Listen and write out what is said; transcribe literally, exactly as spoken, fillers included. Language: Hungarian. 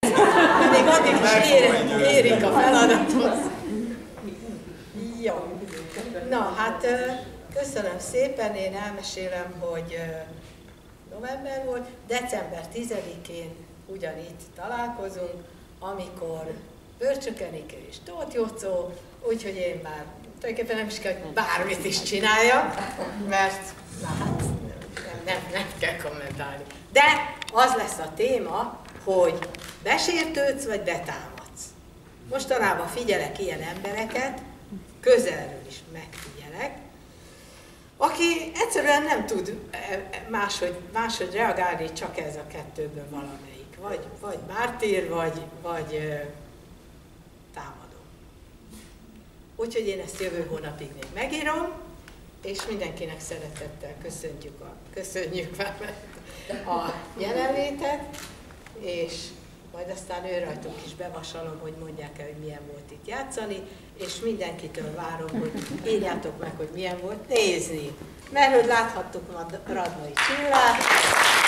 Még addig is ér, érik a feladathoz. Jó. Na, hát köszönöm szépen, én elmesélem, hogy november volt, december tizedikén ugyanitt találkozunk, amikor Börcsök Enikő és Tóth Jocó, úgyhogy én már tulajdonképpen nem is kell, hogy bármit is csináljak, mert na hát nem, nem, nem kell kommentálni. De az lesz a téma, hogy besértődsz vagy betámadsz. Mostanában figyelek ilyen embereket, közelről is megfigyelek, aki egyszerűen nem tud máshogy, máshogy reagálni, csak ez a kettőből valamelyik. Vagy, vagy mártír, vagy, vagy ö, támadó. Úgyhogy én ezt jövő hónapig még megírom, és mindenkinek szeretettel köszöntjük a, köszönjük a jelenlétet, és majd aztán ő rajtuk is bevasalom, hogy mondják el, hogy milyen volt itt játszani, és mindenkitől várom, hogy írjátok meg, hogy milyen volt nézni. Mert hogy láthattuk ma Radnai Csillát,